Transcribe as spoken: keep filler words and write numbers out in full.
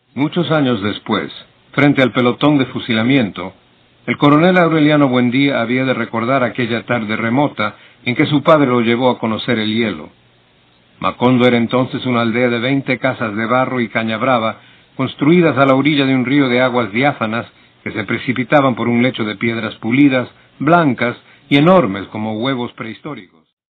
Muchos años después, frente al pelotón de fusilamiento, el coronel Aureliano Buendía había de recordar aquella tarde remota en que su padre lo llevó a conocer el hielo. Macondo era entonces una aldea de veinte casas de barro y caña brava, construidas a la orilla de un río de aguas diáfanas que se precipitaban por un lecho de piedras pulidas, blancas y enormes como huevos prehistóricos.